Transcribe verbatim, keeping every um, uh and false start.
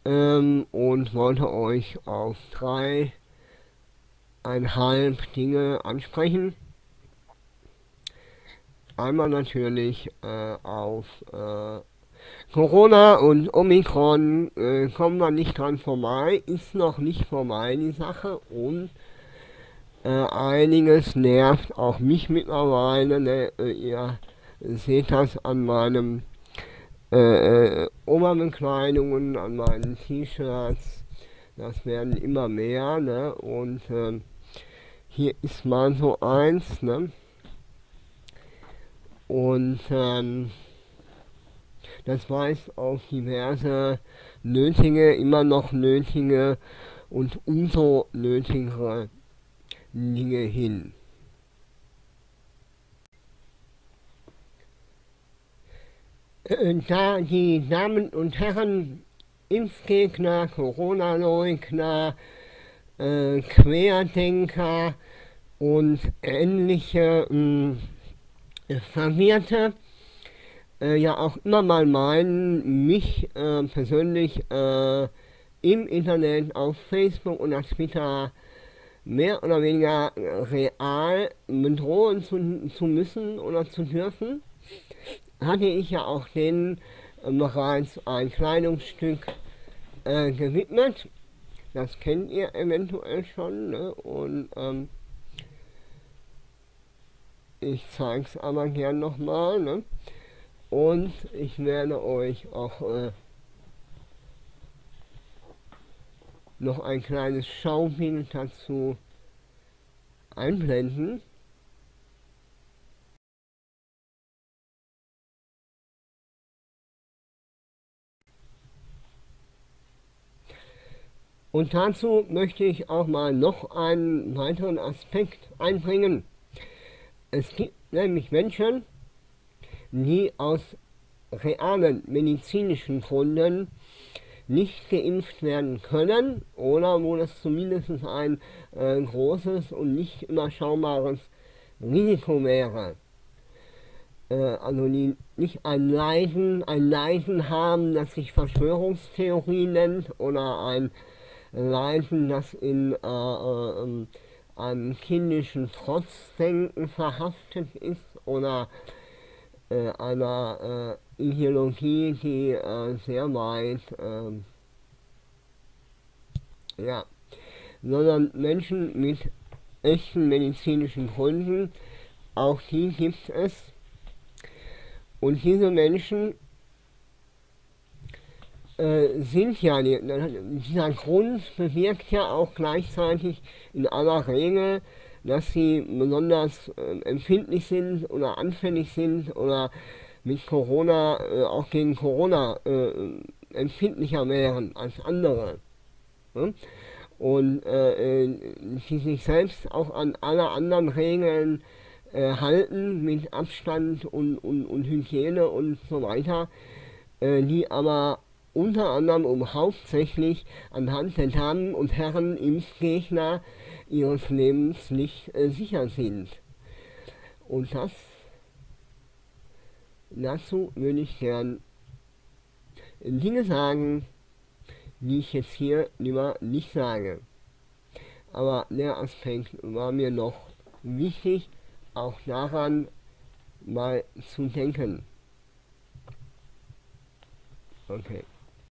ähm, und wollte euch auf drei einhalb Dinge ansprechen. Einmal natürlich äh, auf äh, Corona und Omikron, äh, kommen wir nicht dran vorbei, ist noch nicht vorbei die Sache, und äh, einiges nervt auch mich mittlerweile. Ne? Äh, ihr seht das an meinem äh, äh, Oberbekleidungen, an meinen T-Shirts, das werden immer mehr, ne? Und äh, hier ist mal so eins, ne? Und ähm, das weist auf diverse nötige, immer noch nötige und umso nötigere Dinge hin. Äh, Da die Damen und Herren Impfgegner, Corona-Leugner, äh, Querdenker und ähnliche mh, Verwirrte äh, ja auch immer mal meinen, mich äh, persönlich äh, im Internet, auf Facebook oder Twitter mehr oder weniger real bedrohen zu, zu müssen oder zu dürfen, hatte ich ja auch denen äh, bereits ein Kleidungsstück äh, gewidmet. Das kennt ihr eventuell schon, ne? Und ähm, ich zeige es aber gern nochmal. Ne? Und ich werde euch auch äh, noch ein kleines Schaubild dazu einblenden. Und dazu möchte ich auch mal noch einen weiteren Aspekt einbringen. Es gibt nämlich Menschen, die aus realen medizinischen Gründen nicht geimpft werden können oder wo das zumindest ein äh, großes und nicht überschaubares Risiko wäre. Äh, also die nicht ein Leiden, ein Leiden haben, das sich Verschwörungstheorie nennt, oder ein Leiden, das in äh, äh, einem kindischen Trotzdenken verhaftet ist, oder äh, einer äh, Ideologie, die äh, sehr weit, äh, ja, sondern Menschen mit echten medizinischen Gründen, auch die gibt es. Und diese Menschen äh, sind ja, die, dieser Grund bewirkt ja auch gleichzeitig in aller Regel, dass sie besonders äh, empfindlich sind oder anfällig sind oder mit Corona, äh, auch gegen Corona äh, empfindlicher wären als andere. Ne? Und äh, die sich selbst auch an alle anderen Regeln äh, halten mit Abstand und, und, und Hygiene und so weiter, äh, die aber unter anderem und hauptsächlich anhand der Damen und Herren Impfgegner ihres Lebens nicht äh, sicher sind. Und das, dazu würde ich gern Dinge sagen, die ich jetzt hier lieber nicht sage. Aber der Aspekt war mir noch wichtig, auch daran mal zu denken. Okay.